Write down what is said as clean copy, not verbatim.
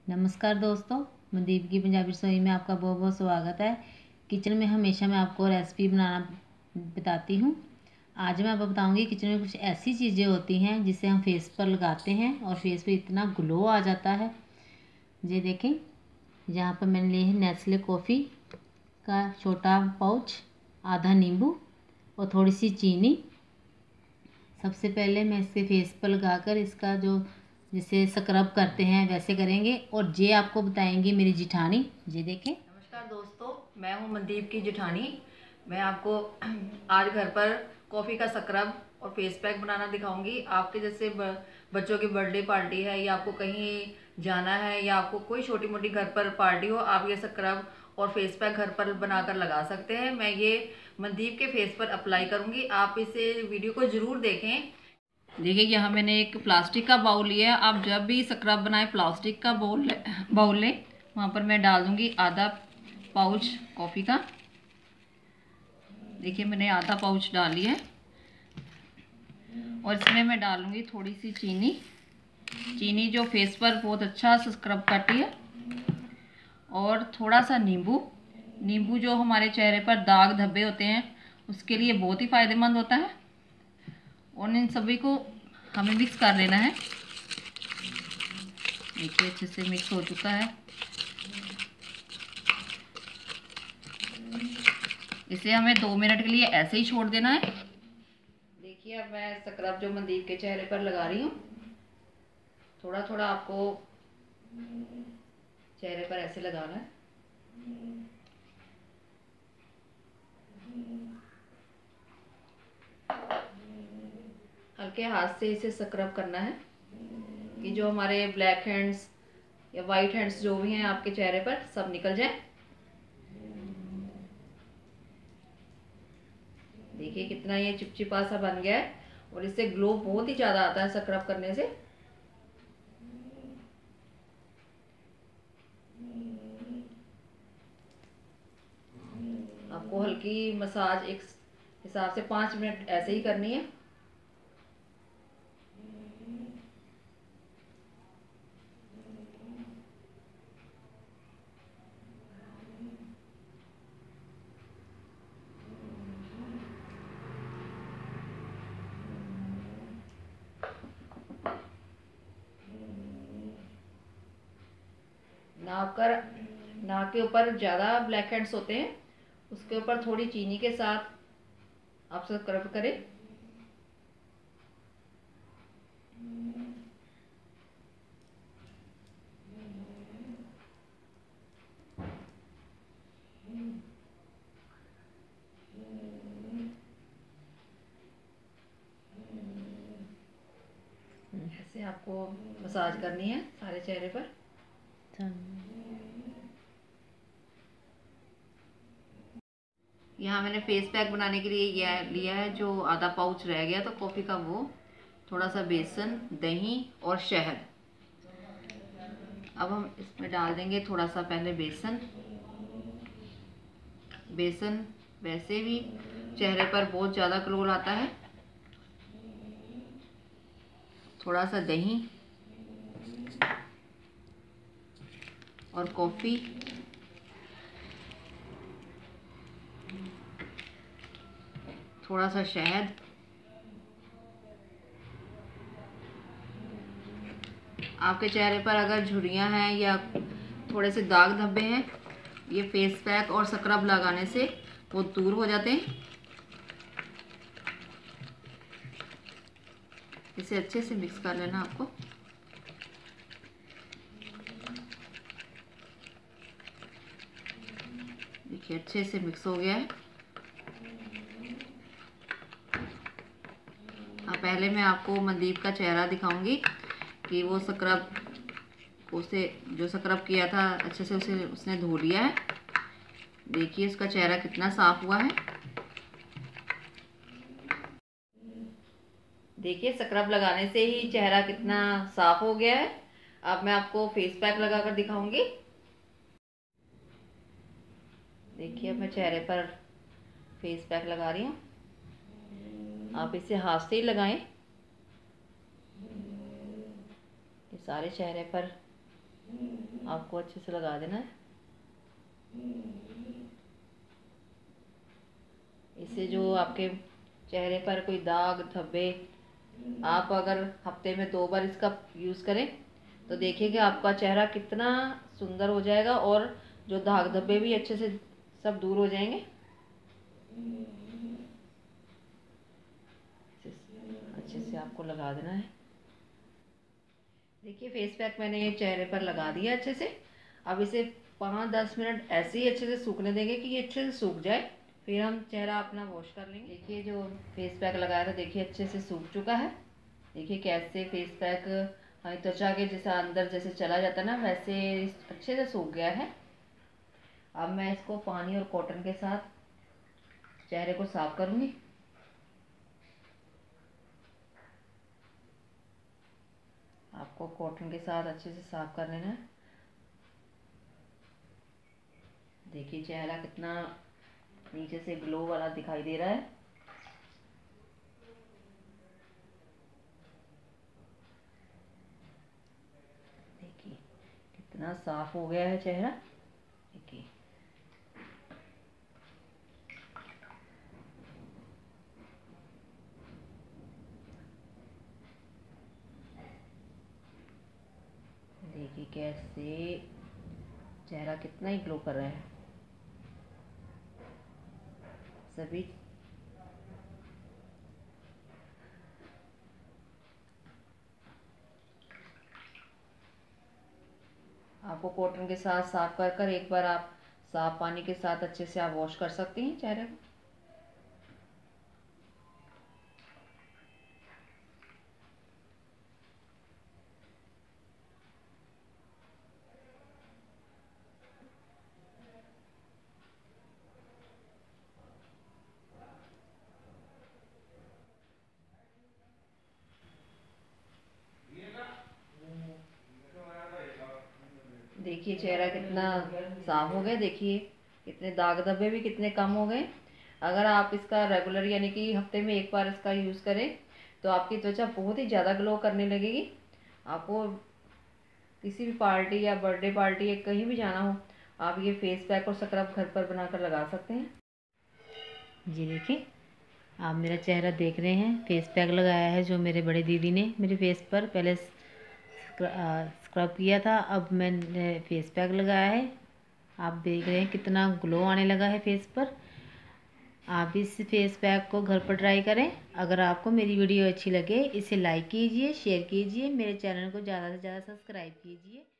नमस्कार दोस्तों, मनदीप की पंजाबी रसोई में आपका बहुत बहुत स्वागत है। किचन में हमेशा मैं आपको रेसिपी बनाना बताती हूँ। आज मैं आपको बताऊँगी किचन में कुछ ऐसी चीज़ें होती हैं जिसे हम फेस पर लगाते हैं और फेस पे इतना ग्लो आ जाता है। ये देखें, यहाँ पर मैंने लिए है नेस्ले कॉफ़ी का छोटा पाउच, आधा नींबू और थोड़ी सी चीनी। सबसे पहले मैं इसके फेस पर लगाकर इसका जो जिसे स्क्रब करते हैं वैसे करेंगे और ये आपको बताएंगी मेरी जिठानी। ये देखें। नमस्कार दोस्तों, मैं हूं मनदीप की जिठानी। मैं आपको आज घर पर कॉफ़ी का स्क्रब और फेस पैक बनाना दिखाऊंगी। आपके जैसे बच्चों की बर्थडे पार्टी है या आपको कहीं जाना है या आपको कोई छोटी मोटी घर पर पार्टी हो, आप ये स्क्रब और फेस पैक घर पर बनाकर लगा सकते हैं। मैं ये मनदीप के फेस पर अप्लाई करूंगी। आप इसे वीडियो को ज़रूर देखें। देखिए, यहाँ मैंने एक प्लास्टिक का बाउल लिया है। आप जब भी स्क्रब बनाए प्लास्टिक का बाउल लें। वहाँ पर मैं डाल दूँगी आधा पाउच कॉफ़ी का। देखिए, मैंने आधा पाउच डाल लिया है और इसमें मैं डालूँगी थोड़ी सी चीनी जो फेस पर बहुत अच्छा स्क्रब करती है, और थोड़ा सा नींबू जो हमारे चेहरे पर दाग धब्बे होते हैं उसके लिए बहुत ही फ़ायदेमंद होता है। और इन सभी को हमें मिक्स कर लेना है। देखिए, अच्छे से मिक्स हो चुका है। इसे हमें 2 मिनट के लिए ऐसे ही छोड़ देना है। देखिए, अब मैं स्क्रब जो मनदीप के चेहरे पर लगा रही हूँ। थोड़ा थोड़ा आपको चेहरे पर ऐसे लगाना है। हल्के हाथ से इसे स्क्रब करना है कि जो हमारे ब्लैक हैंड्स या वाइट हैंड्स जो भी हैं आपके चेहरे पर सब निकल जाए। देखिए, कितना ये चिपचिपा सा बन गया है और इससे ग्लो बहुत ही ज़्यादा आता है स्क्रब करने से। आपको हल्की मसाज एक हिसाब से 5 मिनट ऐसे ही करनी है। नाक के ऊपर ज़्यादा ब्लैक हेड्स होते हैं, उसके ऊपर थोड़ी चीनी के साथ आप स्क्रब करें। ऐसे आपको मसाज करनी है सारे चेहरे पर। यहाँ मैंने फेस पैक बनाने के लिए लिया है जो आधा पाउच रह गया तो कॉफ़ी का, वो थोड़ा सा बेसन, दही और शहद। अब हम इसमें डाल देंगे थोड़ा सा पहले बेसन वैसे भी चेहरे पर बहुत ज़्यादा ग्लो आता है। थोड़ा सा दही और कॉफ़ी, थोड़ा सा शहद। आपके चेहरे पर अगर झुर्रियाँ हैं या थोड़े से दाग धब्बे हैं, ये फेस पैक और स्क्रब लगाने से वो दूर हो जाते हैं। इसे अच्छे से मिक्स कर लेना आपको। देखिए, अच्छे से मिक्स हो गया है। अब पहले मैं आपको मनदीप का चेहरा दिखाऊंगी कि वो स्क्रब उसे जो स्क्रब किया था अच्छे से उसने धो लिया है। देखिए, इसका चेहरा कितना साफ हुआ है। देखिए, स्क्रब लगाने से ही चेहरा कितना साफ हो गया है। अब मैं आपको फेस पैक लगाकर दिखाऊंगी। देखिए, अब मैं चेहरे पर फेस पैक लगा रही हूँ। आप इसे हाथ से ही लगाएं। ये सारे चेहरे पर आपको अच्छे से लगा देना है। इससे जो आपके चेहरे पर कोई दाग धब्बे, आप अगर हफ्ते में 2 बार इसका यूज़ करें तो देखिए कि आपका चेहरा कितना सुंदर हो जाएगा और जो दाग धब्बे भी अच्छे से सब दूर हो जाएंगे। अच्छे से आपको लगा देना है। देखिए फेस पैक मैंने चेहरे पर लगा दिया अच्छे से। अब इसे 5-10 मिनट ऐसे ही अच्छे से सूखने देंगे कि ये अच्छे से सूख जाए, फिर हम चेहरा अपना वॉश कर लेंगे। देखिए जो फेस पैक लगाया था देखिए अच्छे से सूख चुका है। देखिए कैसे फेस पैक त्वचा के जैसा अंदर जैसे चला जाता है ना, वैसे अच्छे से सूख गया है। अब मैं इसको पानी और कॉटन के साथ चेहरे को साफ करूँगी। आपको कॉटन के साथ अच्छे से साफ कर लेना है। देखिए चेहरा कितना नीचे से ग्लो वाला दिखाई दे रहा है। देखिए कितना साफ हो गया है चेहरा। देखिए देखिए कैसे चेहरा कितना ही ग्लो कर रहा है। सभी आपको कॉटन के साथ साफ कर कर एक बार आप साफ पानी के साथ अच्छे से आप वॉश कर सकती हैं चेहरे को। देखिए चेहरा कितना साफ हो गया। देखिए कितने दाग धब्बे भी कितने कम हो गए। अगर आप इसका रेगुलर यानी कि हफ्ते में एक बार इसका यूज़ करें तो आपकी त्वचा बहुत ही ज़्यादा ग्लो करने लगेगी। आपको किसी भी पार्टी या बर्थडे पार्टी या कहीं भी जाना हो, आप ये फेस पैक और स्क्रब घर पर बनाकर लगा सकते हैं। जी देखिए आप मेरा चेहरा देख रहे हैं, फेस पैक लगाया है जो मेरे बड़े दीदी ने मेरे फेस पर पहले स्क्रब किया था। अब मैंने फेस पैक लगाया है। आप देख रहे हैं कितना ग्लो आने लगा है फेस पर। आप इस फेस पैक को घर पर ट्राई करें। अगर आपको मेरी वीडियो अच्छी लगे इसे लाइक कीजिए, शेयर कीजिए, मेरे चैनल को ज़्यादा से ज़्यादा सब्सक्राइब कीजिए।